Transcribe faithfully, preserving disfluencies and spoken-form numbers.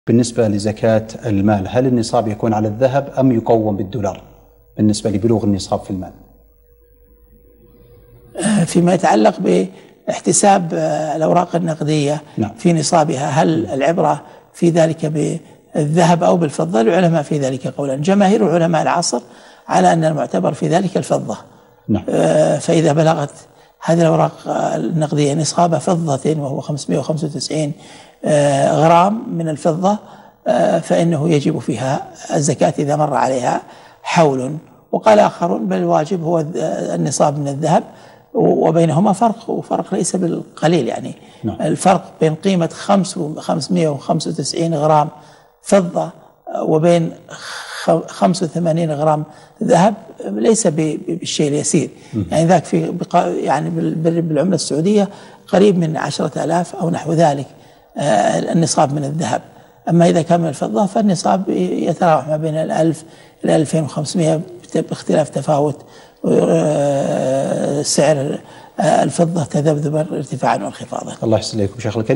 بالنسبة لزكاة المال، هل النصاب يكون على الذهب أم يقوم بالدولار بالنسبة لبلوغ النصاب في المال؟ فيما يتعلق باحتساب الأوراق النقدية نعم. في نصابها، هل العبرة في ذلك بالذهب أو بالفضة؟ العلماء في ذلك قولا. جماهير علماء العصر على أن المعتبر في ذلك الفضة نعم. فإذا بلغت هذه الأوراق النقدية نصاب فضة وهو خمسمائة وخمسة وتسعين غرام من الفضة فإنه يجب فيها الزكاة إذا مر عليها حول. وقال آخرون بل الواجب هو النصاب من الذهب، وبينهما فرق، وفرق ليس بالقليل يعني نعم. الفرق بين قيمة خمسمائة وخمسة وتسعين غرام فضة وبين خمسة وثمانين غرام ذهب ليس بالشيء اليسير يعني ذاك في يعني بالعملة السعودية قريب من عشرة آلاف أو نحو ذلك النصاب من الذهب. أما إذا كان من الفضة فالنصاب يتراوح ما بين الألف إلى ألفين وخمسمائة باختلاف تفاوت سعر الفضة تذبذبا ارتفاعا وانخفاضا. الله يسلمكم شيخ الكريم.